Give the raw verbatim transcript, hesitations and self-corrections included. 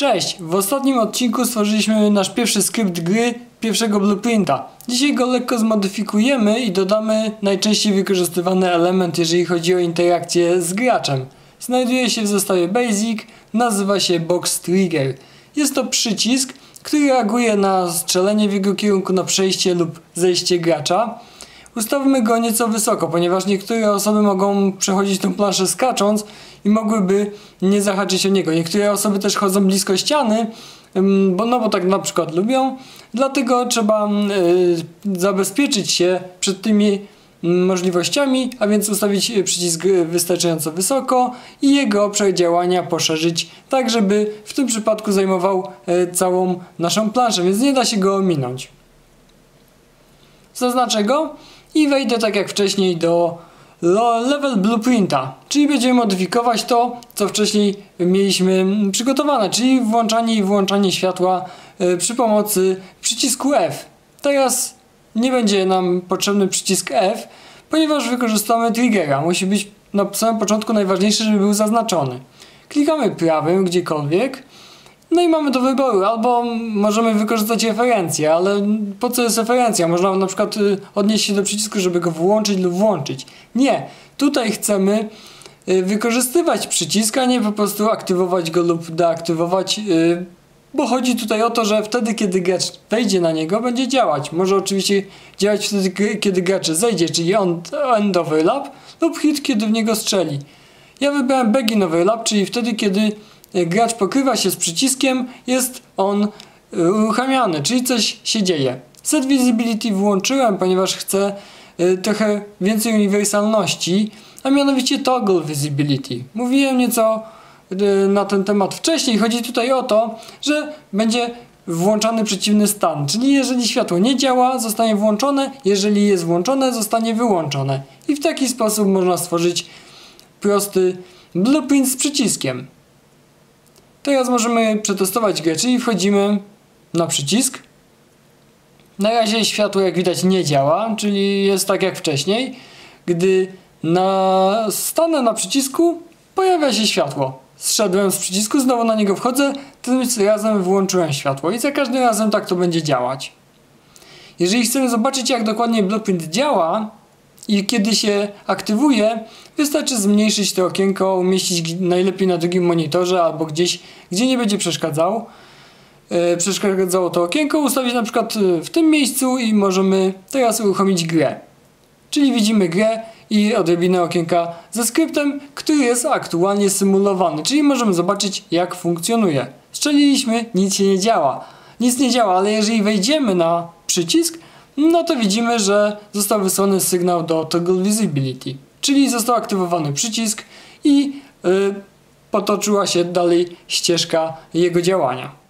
Cześć! W ostatnim odcinku stworzyliśmy nasz pierwszy skrypt gry, pierwszego blueprinta. Dzisiaj go lekko zmodyfikujemy i dodamy najczęściej wykorzystywany element, jeżeli chodzi o interakcję z graczem. Znajduje się w zestawie Basic, nazywa się Box Trigger. Jest to przycisk, który reaguje na strzelenie w jego kierunku, na przejście lub zejście gracza. Ustawmy go nieco wysoko, ponieważ niektóre osoby mogą przechodzić tę planszę skacząc i mogłyby nie zahaczyć o niego. Niektóre osoby też chodzą blisko ściany, bo, no bo tak na przykład lubią. Dlatego trzeba y, zabezpieczyć się przed tymi możliwościami, a więc ustawić przycisk wystarczająco wysoko i jego obszar działania poszerzyć tak, żeby w tym przypadku zajmował y, całą naszą planszę, więc nie da się go ominąć. Zaznaczę go i wejdę tak jak wcześniej do level blueprinta, czyli będziemy modyfikować to, co wcześniej mieliśmy przygotowane, czyli włączanie i wyłączanie światła y, przy pomocy przycisku F. Teraz nie będzie nam potrzebny przycisk F, ponieważ wykorzystamy triggera. Musi być na samym początku najważniejsze, żeby był zaznaczony. Klikamy prawym gdziekolwiek. No i mamy do wyboru, albo możemy wykorzystać referencję, ale po co jest referencja? Można na przykład odnieść się do przycisku, żeby go włączyć lub włączyć. Nie, tutaj chcemy wykorzystywać przycisk, a nie po prostu aktywować go lub deaktywować, bo chodzi tutaj o to, że wtedy, kiedy gracz wejdzie na niego, będzie działać. Może oczywiście działać wtedy, kiedy gracz zejdzie, czyli end overlap, lub hit, kiedy w niego strzeli. Ja wybrałem begin overlap, czyli wtedy, kiedy gracz pokrywa się z przyciskiem, jest on uruchamiany, czyli coś się dzieje. Set Visibility włączyłem, ponieważ chcę y, trochę więcej uniwersalności, a mianowicie Toggle Visibility. Mówiłem nieco y, na ten temat wcześniej. Chodzi tutaj o to, że będzie włączany przeciwny stan, czyli jeżeli światło nie działa, zostanie włączone, jeżeli jest włączone, zostanie wyłączone. I w taki sposób można stworzyć prosty blueprint z przyciskiem. Teraz możemy przetestować grę, czyli wchodzimy na przycisk. Na razie światło, jak widać, nie działa, czyli jest tak jak wcześniej. Gdy na... stanę na przycisku, pojawia się światło. Zszedłem z przycisku, znowu na niego wchodzę, tym razem włączyłem światło i za każdym razem tak to będzie działać. Jeżeli chcemy zobaczyć, jak dokładnie blueprint działa i kiedy się aktywuje, wystarczy zmniejszyć to okienko, umieścić najlepiej na drugim monitorze albo gdzieś, gdzie nie będzie przeszkadzał. Yy, przeszkadzało to okienko, ustawić na przykład w tym miejscu i możemy teraz uruchomić grę. Czyli widzimy grę i odrobinę okienka ze skryptem, który jest aktualnie symulowany, czyli możemy zobaczyć, jak funkcjonuje. Strzeliliśmy, nic się nie działa. Nic nie działa, ale jeżeli wejdziemy na przycisk, no to widzimy, że został wysłany sygnał do Toggle Visibility. Czyli został aktywowany przycisk i yy, potoczyła się dalej ścieżka jego działania.